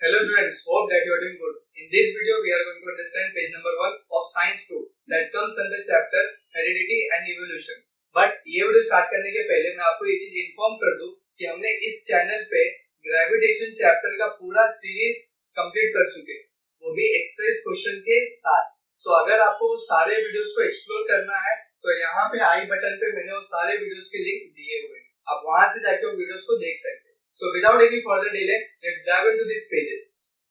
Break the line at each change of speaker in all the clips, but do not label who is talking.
Hello students, hope that you are doing good. In this video, we are going to understand page number 1 of Science 2 that comes under chapter Heredity and Evolution. But ये video start करने के पहले मैं आपको ये चीज inform कर दूं कि हमने इस चैनल पे ग्रेविटेशन चैप्टर का पूरा सीरीज कंप्लीट कर चुके हैं, वो भी एक्सरसाइज क्वेश्चन के साथ। सो अगर आपको वो सारे वीडियोस को एक्सप्लोर करना है तो यहाँ पे आई बटन पे मैंने वो सारे वीडियोस के लिंक दिए हुए हैं, आप वहां से जाके वो वीडियोस को देख सकते हैं। So without any further delay, let's dive into these pages.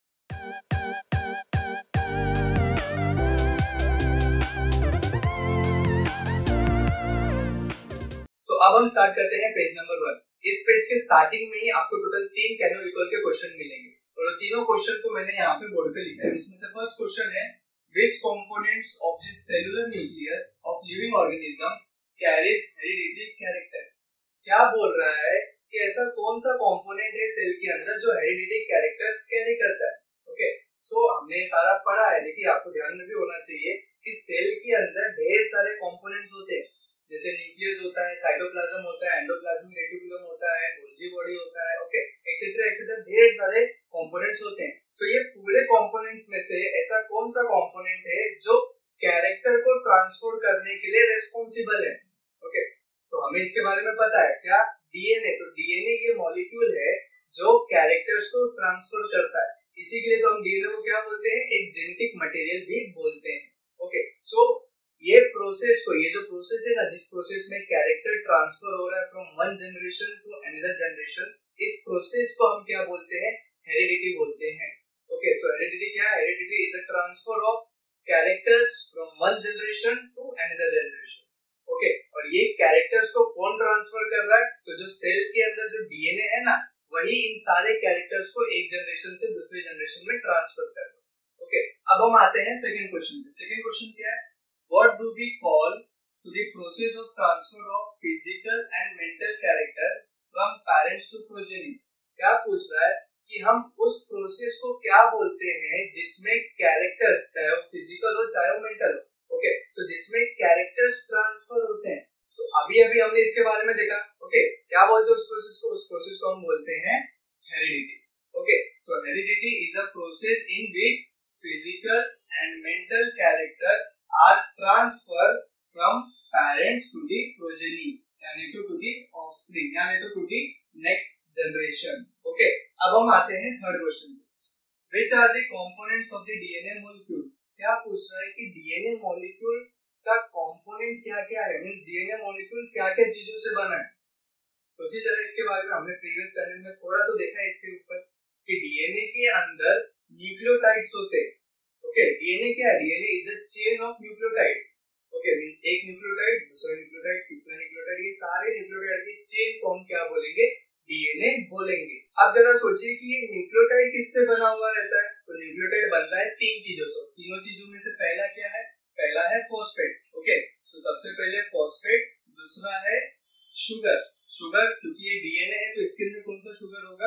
So अब हम स्टार्ट करते हैं पेज नंबर 1। इस पेज के स्टार्टिंग में ही आपको टोटल 3 कैनोनिकल के क्वेश्चन मिलेंगे और तीनों क्वेश्चन को मैंने यहाँ पे बोर्ड पे लिखा है। इसमें से फर्स्ट क्वेश्चन है which components of the cellular nucleus of living organism carries hereditary character। क्या बोल रहा है कि ऐसा कौन सा कंपोनेंट है सेल के अंदर जो हेरिडिटी कैरेक्टर्स कैरी करता है। ओके, सो हमने सारा पढ़ा है। देखिए आपको ध्यान में भी होना चाहिए कि सेल के अंदर ढेर सारे कंपोनेंट्स होते हैं, जैसे न्यूक्लियस होता है, साइटोप्लाज्म होता है, एंडोप्लाज्मिक रेटिकुलम होता है, गोल्जी बॉडी होता है, ओके एक्सेट्रा एक्सेट्रा, ढेर सारे कंपोनेंट्स होते हैं। सो ये पूरे कंपोनेंट्स में से ऐसा कौन सा कंपोनेंट है जो कैरेक्टर को ट्रांसफर करने के लिए रिस्पांसिबल है। ओके, तो हमें इसके बारे में पता है क्या, डीएनए। तो डीएनए ये मॉलिक्यूल है जो कैरेक्टर्स को ट्रांसफर करता है, इसी के लिए तो हम डीएनए को क्या बोलते हैं, एक जेनेटिक मटेरियल भी बोलते हैं। ओके, सो ये प्रोसेस को, ये जो प्रोसेस है ना, जिस प्रोसेस में कैरेक्टर ट्रांसफर हो रहा है from one generation to another generation, इस प्रोसेस को हम क्या बोलते हैं, हेरिडिटी बोलते हैं। ओके, सो हेरिडिटी क्या है, heredity is a transfer of characters from one generation to another generation. Okay, और ये कैरेक्टर्स को कौन ट्रांसफर कर रहा है, तो जो सेल के अंदर जो डीएनए है ना, वही इन सारे कैरेक्टर्स को एक जनरेशन से दूसरे जनरेशन में ट्रांसफर कर रहा है। ओके, अब हम आते हैं सेकंड क्वेश्चन पे। सेकंड क्वेश्चन क्या है, what do we call to the process of transfer of physical and mental character from parents to progeny. क्या पूछ रहा है कि हम उस प्रोसेस को क्या बोलते हैं जिसमें कैरेक्टर्स, चाहे वो फिजिकल हो चाहे वो मेंटल हो, ओके तो जिसमें कैरेक्टर्स ट्रांसफर होते हैं। तो अभी अभी हमने इसके बारे में देखा। ओके, क्या बोलते हैं उस प्रोसेस को, उस प्रोसेस को हम बोलते हैं heredity. Okay, so heredity is a process in which physical and mental character are transfer from parents to the progeny, यानी टू द ऑफस्प्रिंग, यानी to the next generation. Okay, अब हम आते हैं थर्ड क्वेश्चन पे, which are the components of the DNA molecule. क्या पूछ रहा है कि डीएनए मॉलिक्यूल का कंपोनेंट क्या क्या है, मींस डीएनए मॉलिक्यूल क्या क्या चीजों से बना है। सोचिए जरा इसके बारे में, हमने प्रीवियस चैनल में थोड़ा तो देखा है इसके ऊपर कि डीएनए के अंदर न्यूक्लियोटाइड्स होते हैं। ओके, डीएनए क्या है, DNA is a chain of nucleotide. Okay, means एक न्यूक्लियोटाइड, दूसरा न्यूक्लियोटाइड, तीसरा न्यूक्लियोटाइड, ये सारे न्यूक्लियोटाइड की चेन को हम क्या बोलेंगे, डीएनए बोलेंगे। अब जरा सोचिए कि ये न्यूक्लियोटाइड किससे बना हुआ रहता है, तो न्यूक्लियोटाइड बनता है तीन चीजों से। तीनों चीजों में से पहला क्या है, पहला है फॉस्फेट। ओके, तो सबसे पहले फॉस्फेट, दूसरा है शुगर। शुगर क्योंकि ये डीएनए है तो इसके अंदर कौन सा शुगर होगा,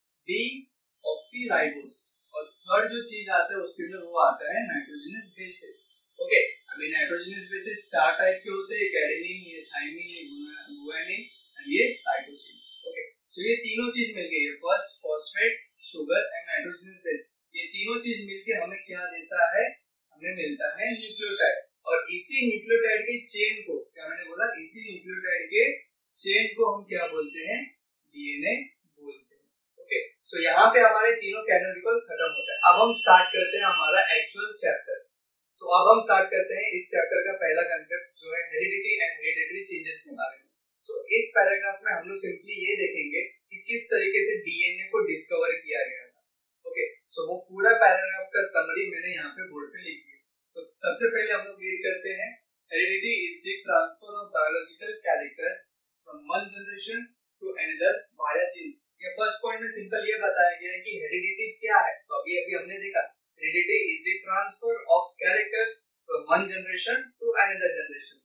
डीऑक्सीराइबोस। और थर्ड जो चीज आता है उसके अंदर वो आता है नाइट्रोजनस बेसेस। ओके, अभी नाइट्रोजनस बेसेस चार टाइप के होते हैं, एडेनिन, ये थाइमिन, ये गुआनिन एंड ये साइटोसिन। ओके, सो ये तीनों चीज मिल गई है, first phosphate, sugar and nitrogenous base. ये तीनों चीज मिलके हमें क्या देता है, हमें मिलता है न्यूक्लियोटाइड। और इसी न्यूक्लियोटाइड के चेन को, क्या मैंने बोला, इसी न्यूक्लियोटाइड के चेन को हम क्या बोलते हैं, डीएनए बोलते हैं। ओके, सो यहाँ पे हमारे तीनों कैनोनिकल खत्म होता है। अब हम स्टार्ट करते हैं हमारा एक्चुअल चैप्टर। सो अब हम स्टार्ट करते हैं इस चैप्टर का पहला कंसेप्ट जो है हेरिडिटी एंड हेरिडिटरी चेंजेस के बारे में। सो इस पैराग्राफ में हम लोग सिंपली ये देखेंगे कि किस तरीके से डीएनए को डिस्कवर किया गया था। ओके, सो वो पूरा पैराग्राफ का समरी मैंने यहाँ पे बोर्ड पे लिख दिया। तो सबसे पहले हम लोग रीड करते हैं, heredity is the transfer of biological characters from one generation to another via genes. ये फर्स्ट पॉइंट में सिंपल ये बताया गया है कि हेरिडिटी क्या है। तो अभी अभी हमने देखा, heredity is the transfer of characters from one generation to another generation.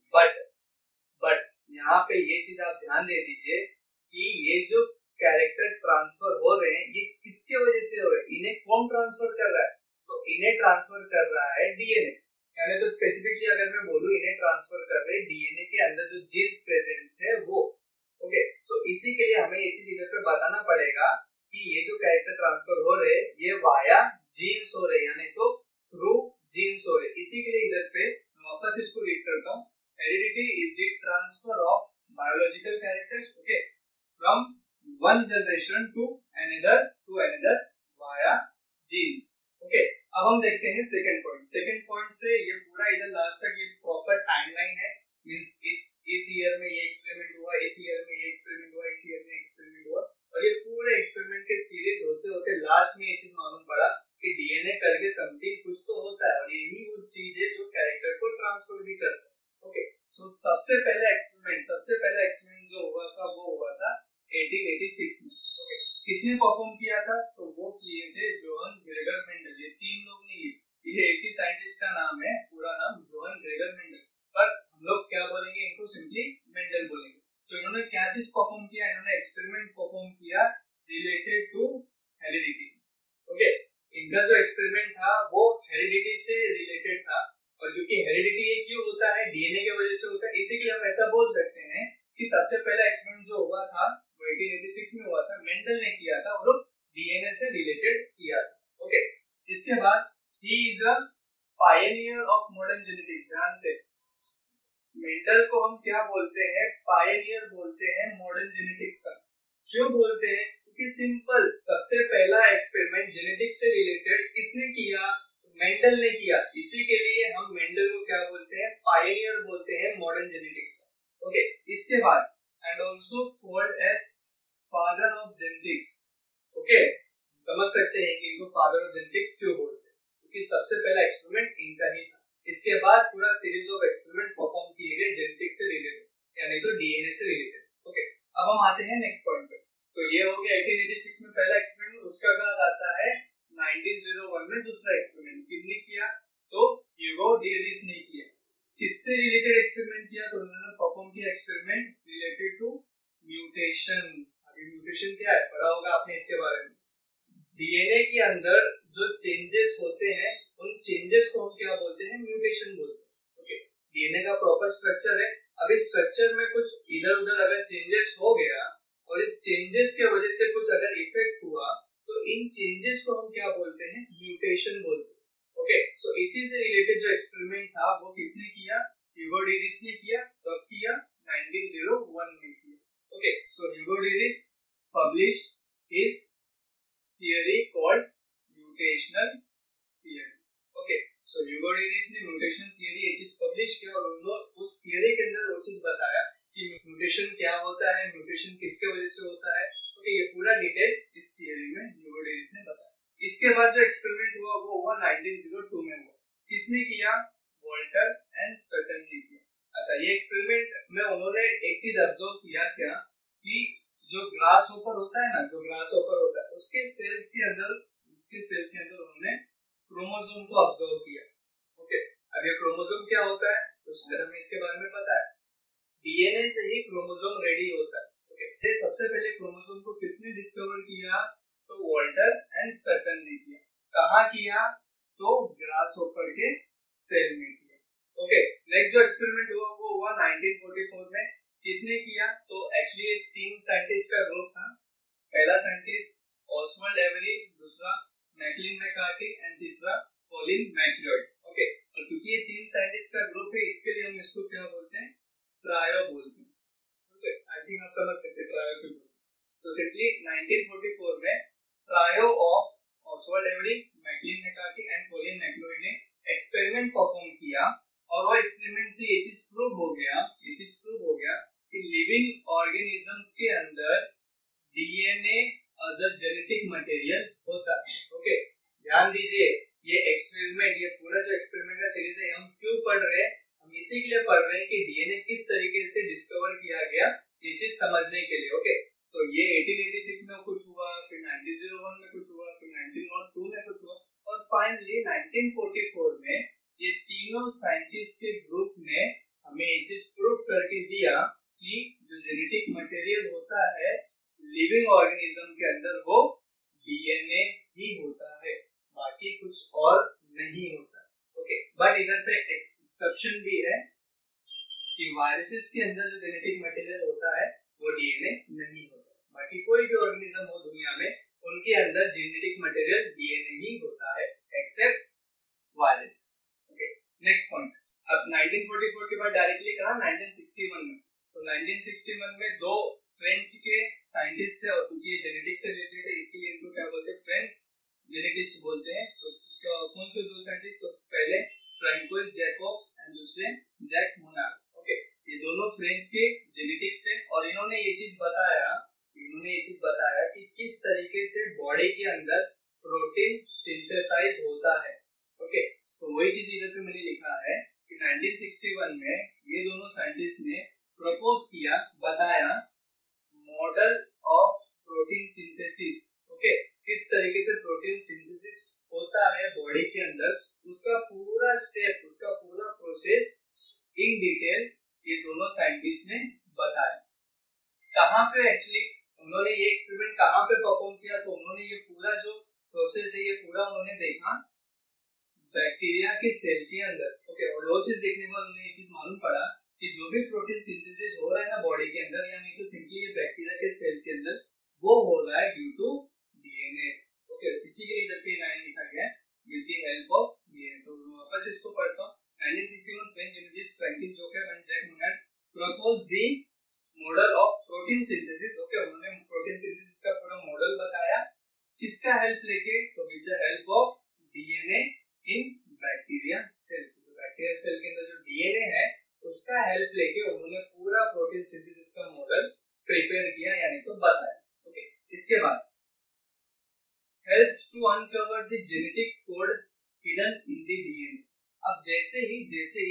But यहाँ पे ये चीज आप ध्यान दे दीजिए कि ये जो कैरेक्टर ट्रांसफर हो रहे हैं ये किसके वजह से हो रहे हैं, इन्हें कौन ट्रांसफर कर रहा है, तो इन्हें ट्रांसफर कर रहा है डीएनए। यानी तो स्पेसिफिकली अगर मैं बोलूं, इन्हें ट्रांसफर कर रहे हैं डीएनए के अंदर जो जीन्स प्रेजेंट है वो। ओके, सो इसी के लिए हमें ये चीज इधर पे बताना पड़ेगा कि ये जो कैरेक्टर ट्रांसफर हो रहे ये वाया जीन्स हो रहे, यानी तो थ्रू जीन्स हो रहे। इसी के लिए इधर पे वापस इसको रीड करता हूँ। Heredity is the transfer of biological characters okay from one generation to another via genes okay. अब हम देखते हैं सेकंड पॉइंट से ये पूरा इधर लास्ट तक ये प्रॉपर टाइमलाइन है। मींस इस ईयर में ये एक्सपेरिमेंट हुआ, इस ईयर में ये एक्सपेरिमेंट हुआ, इस ईयर में एक्सपेरिमेंट हुआ, और ये पूरे एक्सपेरिमेंट के सीरीज होते होते लास्ट में ये चीज मालूम पड़ा कि डीएनए करके समथिंग कुछ तो होता है, और यही वो चीज है जो कैरेक्टर को ट्रांसफर भी करता है ओके। सो सबसे पहला एक्सपेरिमेंट जो हुआ था वो हुआ था 1886 में ओके। किसने परफॉर्म किया था? तो वो किए थे जोहन ग्रेगर मेंडल। ये तीन लोग नहीं, ये एक ही साइंटिस्ट का नाम है, पूरा नाम जोहन ग्रेगर मेंडल, पर हम लोग क्या बोलेंगे इनको सिंपली मेंडल बोलेंगे। तो इन्होंने क्या चीज परफॉर्म किया? इन्होंने एक्सपेरिमेंट परफॉर्म किया रिलेटेड टू हेरिडिटी ओके। इनका जो एक्सपेरिमेंट था वो हेरिडिटी से रिलेटेड था, और क्योंकि हेरिडिटी ये क्यों होता है? डीएनए की वजह से होता है, इसीलिए हम ऐसा बोल सकते हैं कि सबसे पहला एक्सपेरिमेंट जो हुआ था वो 1886 में हुआ था, मेंडल ने किया था, और डीएनए से रिलेटेड किया था ओके। इसके बाद ही is a pioneer of modern genetics. ध्यान से, मेंडल को हम क्या बोलते हैं? पायनियर बोलते हैं मॉडर्न जेनेटिक्स का। क्यों बोलते हैं? क्योंकि सिंपल, सबसे पहला एक्सपेरिमेंट जेनेटिक्स से रिलेटेड किसने किया? मेंडल ने किया, इसी के लिए हम मेंडल को क्या बोलते हैं? पायनियर बोलते हैं मॉडर्न जेनेटिक्स का ओके। इसके बाद and also called as father of genetics okay. समझ सकते हैं कि इनको फादर ऑफ जेनेटिक्स क्यों बोलते हैं, क्योंकि सबसे पहला एक्सपेरिमेंट इनका ही था। इसके बाद पूरा सीरीज ऑफ एक्सपेरिमेंट परफॉर्म किए गए जेनेटिक्स से रिलेटेड, यानी तो डीएनए से रिलेटेड ओके। अब हम आते हैं नेक्स्ट पॉइंट पे। तो ये हो गया 1886 में पहला एक्सपेरिमेंट। उसका बाद आता है 1901 में दूसरा एक्सपेरिमेंट। किसने किया? तो ह्यूगो डी रीस ने किया। किससे रिलेटेड एक्सपेरिमेंट किया? तो उन्होंने परफॉर्म किया एक्सपेरिमेंट रिलेटेड टू म्यूटेशन। अभी म्यूटेशन क्या है पढ़ा होगा आपने इसके बारे में। डीएनए के अंदर जो चेंजेस होते हैं उन चेंजेस को हम क्या बोलते हैं? म्यूटेशन बोलते हैं ओके। डीएनए का प्रॉपर स्ट्रक्चर है, अब इस स्ट्रक्चर में कुछ इधर उधर अगर चेंजेस हो गया और इस चेंजेस के वजह से कुछ अगर इफेक्ट हुआ तो इन चेंजेस को हम क्या बोलते हैं? म्यूटेशन बोलते हैं ओके। सो इसी से रिलेटेड जो एक्सपेरिमेंट था वो किसने किया? ह्यूगो डी रीस ने किया। कब किया? 1901 में किया okay. So Hugo de Vries publish his theory called mutational theory okay। so Hugo de Vries ने म्यूटेशन थियरी ये चीज पब्लिश किया, और उन्होंने उस थियरी के अंदर वो चीज बताया कि म्यूटेशन क्या होता है, म्यूटेशन किसके वजह से होता है ओके। ये पूरा डिटेल इस थियरी में ह्यूगो डी रीस ने बताया। इसके बाद जो एक्सपेरिमेंट हुआ वो हुआ 1902 में हुआ। किसने किया? वॉल्टर एंड सटन ने किया। अच्छा, ये एक्सपेरिमेंट में उन्होंने एक चीज ऑब्जर्व किया क्या कि जो ग्रास होपर होता है ना, जो ग्रास होपर होता है उसके सेल के अंदर उन्होंने क्रोमोसोम को ऑब्जर्व किया ओके। अब ये क्रोमोसोम क्या होता है तो शायद हमें इसके बारे में पता है। डीएनए से ही क्रोमोसोम रेडी होता है ओके। तो सबसे पहले क्रोमोसोम को किसने डिस्कवर किया? तो वॉल्टर एंड सटन ने किया। कहाँ किया? तो ग्रास होपर के सेल में किया ओके। नेक्स्ट जो एक्सपेरिमेंट हुआ वो हुआ 1944 में। किसने किया? तो एक्चुअली तीन साइंटिस्ट का ग्रुप था। पहला साइंटिस्ट ऑसवाल्ड एवरी, दूसरा मैकलिन मैकार्टी एंड तीसरा कॉलिन मैकलियोड ओके। और क्योंकि ये तीन साइंटिस्ट का ग्रुप है इसके लिए हम इसको क्या बोलते हैं? ट्रायो बोलते हैं ओके। आई थिंक आप समझ सकते हैं ट्रायो क्यों बोलते हैं। तो सिंपली 1944 में trio of Oswald Avery, Maclyn McCarty and Colin MacLeod ने एक्सपेरिमेंट परफॉर्म किया, और वो एक्सपेरिमेंट से ये चीज प्रूव हो गया कि लिविंग ऑर्गेनिजम्स के अंदर DNA as a genetic material होता है ओके। ध्यान दीजिए, ये एक्सपेरिमेंट, ये पूरा जो एक्सपेरिमेंट का सीरीज है हम क्यों पढ़ रहे हैं? हम इसी के लिए पढ़ रहे हैं कि डीएनए किस तरीके से डिस्कवर किया गया, ये चीज समझने के लिए ओके। तो ये 1886 में कुछ हुआ, फिर 1901 में कुछ हुआ, फिर 1902 में कुछ हुआ, और फाइनली 1944 में ये तीनों साइंटिस्ट के ग्रुप ने हमें ये चीज प्रूफ करके दिया कि जो जेनेटिक मटेरियल होता है लिविंग ऑर्गेनिज्म के अंदर वो डीएनए ही होता है, बाकी कुछ और नहीं होता ओके। बट इधर पे एक्सेप्शन भी है कि वायरसेस के अंदर जो जेनेटिक मटेरियल होता है वो डीएनए नहीं होता, बाकी कोई भी ऑर्गेनिज्म हो दुनिया में उनके अंदर जेनेटिक मटेरियल डीएनए ही होता है, except virus. Okay, next point. अब 1944 के बाद डायरेक्टली कहा 1961 में। तो 1961 में दो फ्रेंच के साइंटिस्ट थे, और क्योंकि ये जेनेटिक्स से रिलेटेड है इसके लिए इनको क्या बोलते हैं, फ्रेंच जेनेटिस्ट बोलते हैं। तो कौन से दो साइंटिस्ट? तो पहले फ्रैंकोइस जैकोब एंड दूसरे जैक मोनार्ड। ओके, ये दोनों फ्रेंच के जेनेटिक्स थे, और इन्होंने ये चीज बताया कि किस तरीके से बॉडी के अंदर प्रोटीन सिंथेसाइज होता है। ओके, तो वही चीज इधर पे मैंने लिखा है कि 1961 में ये दोनों साइंटिस्ट ने प्रपोज किया, बताया model of protein synthesis. Okay, किस तरीके से प्रोटीन सिंथेसिस होता है बॉडी के अंदर, उसका पूरा स्टेप, उसका पूरा प्रोसेस इन डिटेल ये दोनों साइंटिस्ट ने बताया। कहाँ पे एक्चुअली उन्होंने ये एक्सपेरिमेंट कहाँ पे परफॉर्म किया? तो उन्होंने ये पूरा जो प्रोसेस है ये पूरा उन्होंने देखा बैक्टीरिया के सेल के अंदर। ओके, और वो चीज देखने के बाद उन्हें ये चीज मालूम पड़ा कि जो भी प्रोटीन सिंथेसिस हो रहा है ना बॉडी के अंदर, यानी तो सिंपली ये बैक्टीरिया के सेल के अंदर, वो हो रहा है ड्यू टू डीएनए। ओके, इसी के लिए इधर पे लाइन लिखा गया है with the help of DNA. तो वापस इसको पढ़ता हूं। 1961 French geneticist Francois Joseph and Jacques Monod propose the model of protein synthesis. Okay, उन्होंने प्रोटीन सिंथेसिस का पूरा मॉडल बताया, किसका हेल्प लेके? तो with the help of DNA in bacteria cell. तो बैक्टीरिया सेल के अंदर जो डीएनए है उसका हेल्प लेके उन्होंने पूरा प्रोटीन सिंथेसिस का मॉडल प्रिपेयर किया, यानी तो बताया। ओके, इसके बाद helps to uncover the genetic code hidden in the DNA। अब जैसे ही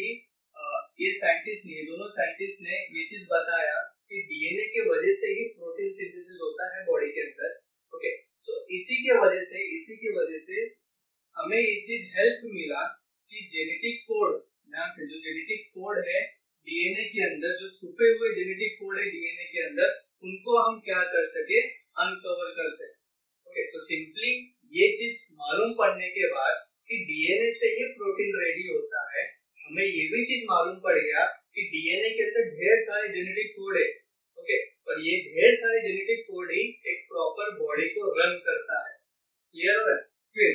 ये साइंटिस्ट ने, ये दोनों साइंटिस्ट ने ये चीज बताया कि डीएनए के वजह से ही प्रोटीन सिंथेसिस होता है बॉडी के अंदर। ओके, सो इसी के वजह से हमें ये चीज हेल्प मिला कि जेनेटिक कोड, ध्यान से, जो जेनेटिक कोड है डीएनए के अंदर, जो छुपे हुए जेनेटिक कोड है डीएनए के अंदर, उनको हम क्या कर सके, अनकवर कर सके। ओके, तो सिंपली ये चीज मालूम पड़ने के बाद कि डीएनए से ही प्रोटीन रेडी होता है, हमें ये भी चीज मालूम पड़ गया कि डीएनए के अंदर ढेर सारे जेनेटिक कोड है। ओके, और ये ढेर सारे जेनेटिक कोड ही एक प्रॉपर बॉडी को रन करता है। क्लियर है? फिर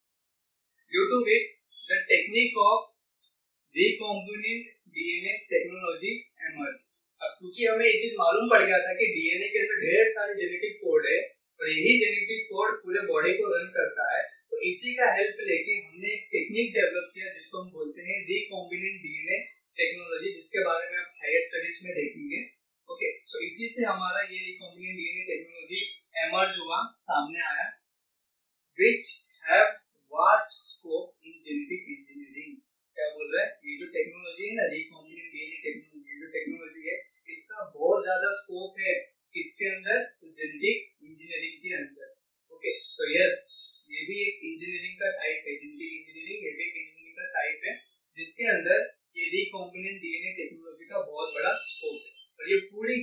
due to which the technique of recombinant DNA technology emerge. अब क्योंकि हमें ये चीज मालूम पड़ गया था कि डीएनए के अंदर ढेर सारे जेनेटिक कोड है और यही जेनेटिक कोड पूरे बॉडी को रन करता है, तो इसी का हेल्प लेके हमने एक टेक्निक डेवलप किया जिसको हम बोलते हैं रिकॉम्बिनेंट डीएनए टेक्नोलॉजी, जिसके बारे में आप हायर स्टडीज में देखेंगे। ओके, सो इसी से हमारा ये रिकॉम्बिनेंट डीएनए टेक्नोलॉजी एमर्ज हुआ, सामने आया, which have vast scope in genetic engineering। क्या बोल रहा है? ये जो टेक्नोलॉजी है ना, रिकॉम्बिनेंट डीएनए टेक्नोलॉजी, जो टेक्नोलॉजी है, इसका बहुत ज्यादा स्कोप है किसके अंदर? तो जेनेटिक इंजीनियरिंग के अंदर। ओके, सो यस, ये भी एक इंजीनियरिंग का टाइप है, जेनेटिक इंजीनियरिंग ये भी एक इंजीनियरिंग का टाइप है, जिसके अंदर ये रिकॉम्बिनेंट डीएनए टेक्नोलॉजी का बहुत बड़ा स्कोप है। और ये पूरी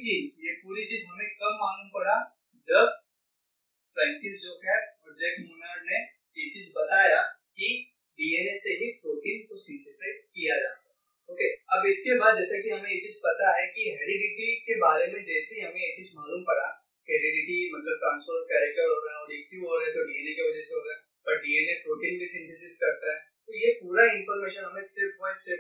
चीज हमें कब मालूम पड़ा? जब फ्रैंकिस जोसेफ और जैक मोनार्ड ने ये चीज बताया कि डीएनए से ही प्रोटीन को सिंथेसाइज किया जाता है। ओके, अब इसके बाद जैसे कि हमें ये चीज पता है कि हेरिडिटी के बारे में, जैसे ही हमें ये चीज मालूम पड़ा, हेरिडिटी मतलब ट्रांसफर ऑफ कैरेक्टर हो रहा है, और ये क्यों हो रहा है? तो डीएनए की वजह से हो रहा है, पर डीएनए प्रोटीन भी सिंथेसिस करता है। तो ये पूरा इंफॉर्मेशन हमें स्टेप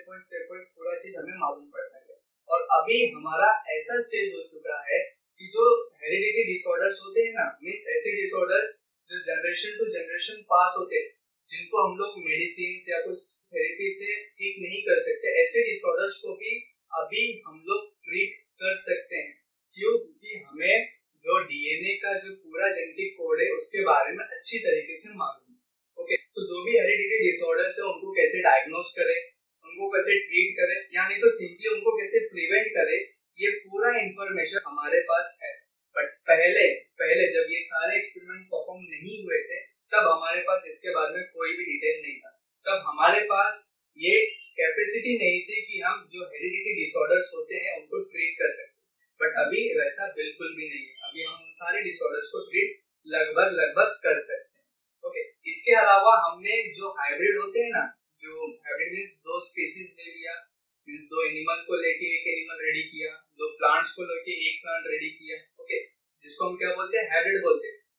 बाय पूरा चीज हमें मालूम पड़ता है। और अभी हमारा ऐसा स्टेज हो चुका है कि जो हेरिडिटी डिसऑर्डर्स होते हैं ना, मींस ऐसे डिसऑर्डर्स जो जनरेशन टू जनरेशन पास होते हैं, जिनको हम लोग मेडिसिन या कुछ थेरेपी से ठीक नहीं कर सकते, ऐसे डिसऑर्डर्स को भी अभी हम लोग ट्रीट कर सकते हैं। क्यों? क्योंकि हमें जो डीएनए का जो पूरा जेनेटिक कोड है उसके बारे में अच्छी तरीके से मालूम है। ओके, तो जो भी हेरिडिटी डिसऑर्डर्स है उनको कैसे डायग्नोस करें, उनको कैसे ट्रीट करें, यानी तो सिंपली उनको कैसे प्रिवेंट करें, ये पूरा इंफॉर्मेशन हमारे पास है। बट पहले जब ये सारे एक्सपेरिमेंट परफॉर्म नहीं हुए थे, तब हमारे पास इसके बारे में कोई भी डिटेल नहीं था। तब हमारे पास ये कैपेसिटी नहीं थी कि हम जो हेरिडिटी डिसऑर्डर्स होते हैं उनको ट्रीट कर सकते। बट अभी वैसा बिल्कुल भी नहीं है। अभी हम उन सारे डिसऑर्डर्स को ट्रीट लगभग कर सकते हैं। ओके, इसके अलावा हमने जो हाइब्रिड होते हैं ना, जो हाइब्रिड मींस दो स्पीशीज ले लिया, मींस दो एनिमल को लेके एक एनिमल रेडी किया, दो प्लांट्स को लेके एक प्लांट रेडी किया। ओके, जिसको हम क्या बोलते हैं? हाइब्रिड बोलते हैं। तो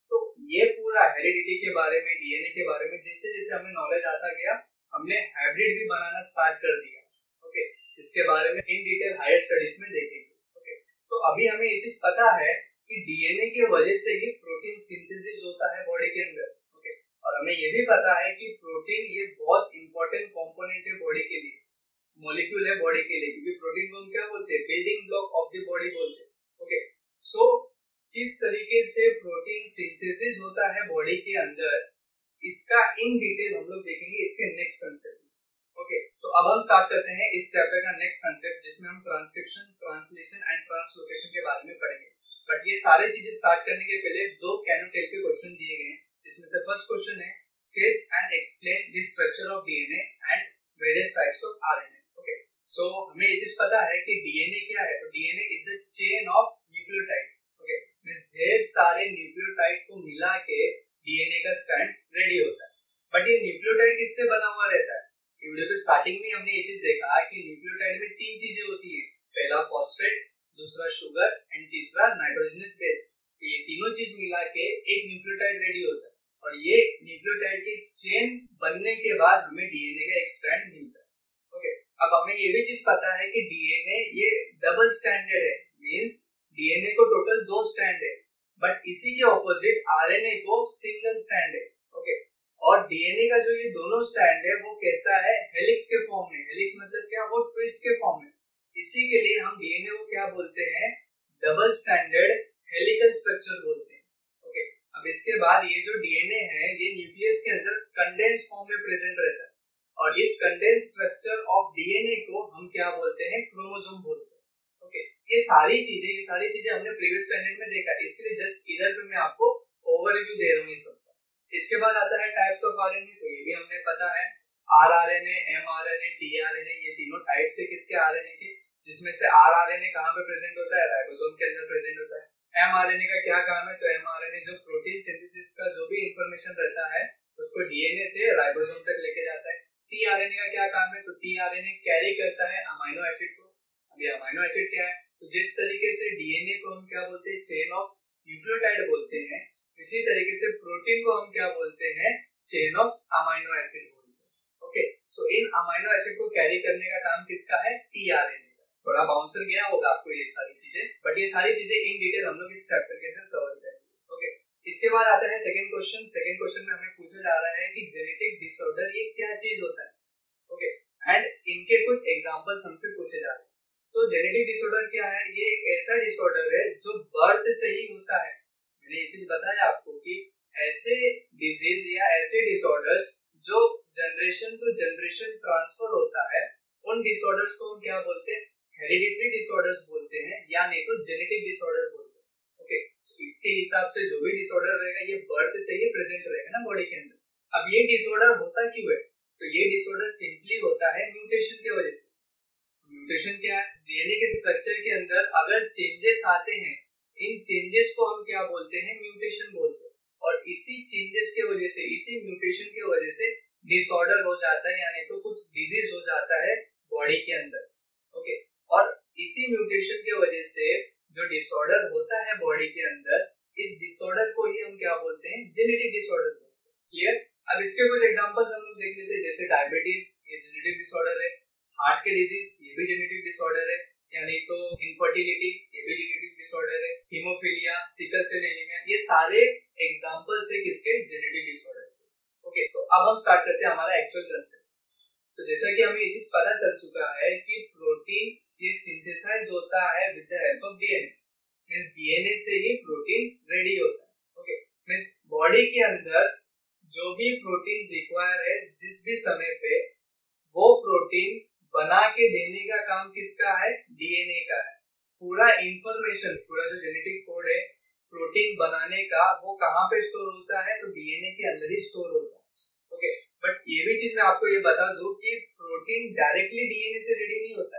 ये पूरा हेरिडिटी के बारे में, डीएनए के बारे में जैसे जैसे हमें नॉलेज आता गया, हमने हाइब्रिड भी बनाना स्टार्ट कर दिया। ओके, इसके बारे में इन डिटेल हायर स्टडीज में देखेंगे। ओके, तो अभी हमें ये चीज पता है कि डीएनए की वजह से ही प्रोटीन सिंथेसिस होता है बॉडी के अंदर। ओके, और हमें ये भी पता है कि प्रोटीन ये बहुत इंपॉर्टेंट कंपोनेंट है बॉडी के लिए, मॉलिक्यूल है बॉडी के लिए, क्योंकि प्रोटीन को हम क्या बोलते हैं, building block of the body बोलते हैं। ओके, सो किस तरीके से प्रोटीन सिंथेसिस होता है बॉडी के अंदर, इसका इन डिटेल हम लोग देखेंगे इसके नेक्स्ट कंसेप्ट। ओके, सो अब हम स्टार्ट करते हैं इस चैप्टर का नेक्स्ट कंसेप्ट, जिसमें हम ट्रांसक्रिप्शन, ट्रांसलेशन एंड ट्रांसलोकेशन के बारे में पढ़ेंगे। बट ये सारे चीजें स्टार्ट करने के पहले दो कैनोटेल के क्वेश्चन दिए गए हैं, जिसमें से फर्स्ट क्वेश्चन है sketch and explain the structure of DNA and various types of RNA. Okay, so हमें ये चीज पता है कि डीएनए क्या है, तो DNA is the chain of nucleotide. Okay, means ढेर सारे न्यूक्लियोटाइड को मिला के डीएनए का स्ट्रैंड रेडी होता है। बट ये न्यूक्लियोटाइड किससे बना हुआ रहता है? वीडियो के स्टार्टिंग में हमने ये चीज देखा कि न्यूक्लियोटाइड में तीन चीजें होती हैं, पहला फॉस्फेट, दूसरा शुगर एंड तीसरा नाइट्रोजनस बेस। तो ये तीनों चीज मिला के एक न्यूक्लियोटाइड रेडी होता है, और ये न्यूक्लियोटाइड के चेन बनने के बाद हमें डीएनए का एक स्ट्रैंड मिलता है। ओके, अब हमें ये भी चीज पता है कि डीएनए ये डबल स्ट्रैंडेड है, मींस डीएनए को टोटल 2 स्ट्रैंड है, बट इसी के ऑपोजिट आरएनए को सिंगल स्ट्रैंड है। ओके, और डीएनए का जो ये दोनों स्ट्रैंड है वो कैसा है, हेलिक्स के फॉर्म में। हेलिक्स मतलब क्या, वो ट्विस्ट के फॉर्म में। इसी के लिए हम डीएनए को क्या बोलते हैं, डबल स्ट्रैंडेड हेलिकल स्ट्रक्चर बोलते हैं। ओके, अब इसके बाद ये जो डीएनए है ये न्यूक्लियस के अंदर कंडेंस फॉर्म में प्रेजेंट रहता है, और इस कंडेंस स्ट्रक्चर ऑफ डीएनए को हम क्या बोलते हैं, क्रोमोसोम बोलते हैं। ओके, ये सारी चीजें हमने प्रीवियस स्टैंडर्ड में देखा, इसके लिए जस्ट इधर पे मैं आपको ओवरव्यू दे रहा हूँ ये सब। इसके बाद आता है टाइप्स ऑफ आरएनए, तो ये भी हमने पता है, आरआरएनए, एमआरएनए, टीआरएनए, ये तीनों टाइप्स है किसके, आरएनए के, जिसमें से आरआरएनए कहाँ पे प्रेजेंट होता है, राइबोसोम के अंदर प्रेजेंट होता है। एमआरएनए का क्या काम है, तो एमआरएनए जो प्रोटीन सिंथेसिस का जो भी इंफॉर्मेशन रहता है उसको डीएनए से राइबोसोम तक लेके जाता है। टीआरएनए का क्या काम है, तो टीआरएनए कैरी करता है अमीनो एसिड को। अब ये अमीनो एसिड क्या है, तो जिस तरीके से डीएनए को हम क्या बोलते हैं, चेन ऑफ न्यूक्लियोटाइड बोलते हैं, इसी तरीके से प्रोटीन को हम क्या बोलते हैं, चेन ऑफ अमीनो एसिड बोलते हैं। ओके, सो इन अमीनो एसिड को कैरी करने का काम किसका है, टीआरएनए का। थोड़ा बाउंसर गया होगा आपको ये सारी चीजें, बट ये सारी चीजें इन डिटेल हम लोग इस चैप्टर के अंदर कवर करेंगे। ओके, इसके बाद आता है सेकंड क्वेश्चन। सेकंड क्वेश्चन में हमें पूछा जा रहा है कि जेनेटिक डिसऑर्डर ये क्या चीज होता है। ओके, एंड इनके कुछ एग्जांपल्स हमसे पूछे जा रहे हैं। तो जेनेटिक डिसऑर्डर क्या है, ये एक ऐसा डिसऑर्डर है जो बर्थ से ही होता है। मैंने ये चीज बताया आपको कि ऐसे डिजीज या ऐसे डिसऑर्डर्स जो जनरेशन टू जनरेशन ट्रांसफर होता है, उन डिसऑर्डर्स को हम क्या बोलते हैं, हेरिडिटरी डिसऑर्डर्स बोलते हैं, या नहीं तो जेनेटिक डिसऑर्डर बोलते हैं। ओके, तो इसके हिसाब से जो भी डिसऑर्डर रहेगा ये बर्थ से ही प्रेजेंट रहेगा ना बॉडी के अंदर। अब ये डिसऑर्डर होता क्यों है, तो ये डिसऑर्डर सिंपली होता है म्यूटेशन की वजह से। म्यूटेशन क्या है, डीएनए के स्ट्रक्चर के अंदर अगर चेंजेस आते हैं, इन चेंजेस को हम क्या बोलते हैं, म्यूटेशन बोलते हैं, और इसी चेंजेस के वजह से, इसी म्यूटेशन के वजह से डिसऑर्डर हो जाता है, यानी तो कुछ डिजीज हो जाता है बॉडी के अंदर। ओके, और इसी म्यूटेशन के वजह से जो डिसऑर्डर होता है बॉडी के अंदर, इस डिसऑर्डर को ही हम क्या बोलते हैं, जेनेटिक डिसऑर्डर बोलते हैं। क्लियर? अब इसके कुछ एग्जांपल्स हम लोग देख लेते हैं, जैसे डायबिटीज, ये जेनेटिक डिसऑर्डर है, हार्ट के डिजीज, ये भी जेनेटिक डिसऑर्डर है, यानी तो इनफर्टिलिटी, ये भी जेनेटिक डिसऑर्डर है, हीमोफीलिया, सिकल सेल एनीमिया, ये सारे एग्जांपल्स है किसके, जेनेटिक डिसऑर्डर। ओके, तो अब हम स्टार्ट करते हैं हमारा एक्चुअल कंसेप्ट। तो जैसा कि हमें ये चीज पता चल चुका है कि प्रोटीन ये सिंथेसाइज होता है with the help of DNA, means DNA से ही प्रोटीन रेडी होता है। ओके, मींस बॉडी के अंदर जो भी प्रोटीन रिक्वायर है जिस भी समय पे, वो प्रोटीन बना के देने का काम किसका है, डीएनए का है। पूरा इंफॉर्मेशन, पूरा जो जेनेटिक कोड है प्रोटीन बनाने का, वो कहाँ पे स्टोर होता है, तो डीएनए के अंदर ही स्टोर होता है। ओके, बट ये भी चीज मैं आपको ये बता दूं कि प्रोटीन डायरेक्टली डीएनए से रेडी नहीं होता है,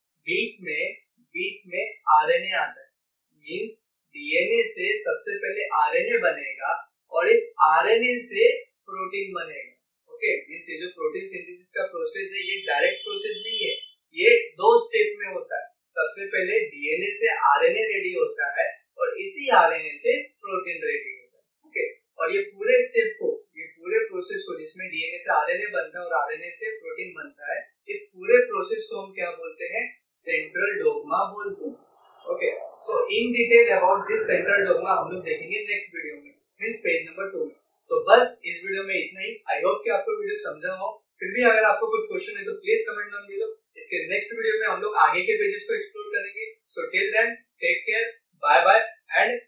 बीच में आरएनए आता है, मींस डीएनए से सबसे पहले आरएनए बनेगा और इस आरएनए से प्रोटीन बनेगा। ओके, मींस ये जो प्रोटीन सिंथेसिस का प्रोसेस है ये डायरेक्ट प्रोसेस नहीं है, ये 2 स्टेप में होता है। सबसे पहले डीएनए से आरएनए रेडी होता है और इसी आरएनए से प्रोटीन रेडी होता है। ओके, और ये पूरे स्टेप को, ये पूरे प्रोसेस को, जिसमें डीएनए से आरएनए बनता है और आरएनए से प्रोटीन बनता है, इस पूरे प्रोसेस को हम क्या बोलते हैं? सेंट्रल डोग्मा बोलते हैं। Okay, so in detail about this central dogma हम लोग देखेंगे नेक्स्ट वीडियो में, मींस पेज नंबर 2 में। तो बस इस वीडियो में इतना ही। आई होप कि आपको वीडियो समझा हो। फिर भी अगर आपको कुछ क्वेश्चन है तो प्लीज कमेंट डाउन बिलो। इसके नेक्स्ट वीडियो में हम लोग आगे के पेजेस को एक्सप्लोर करेंगे। So till then take care, bye bye and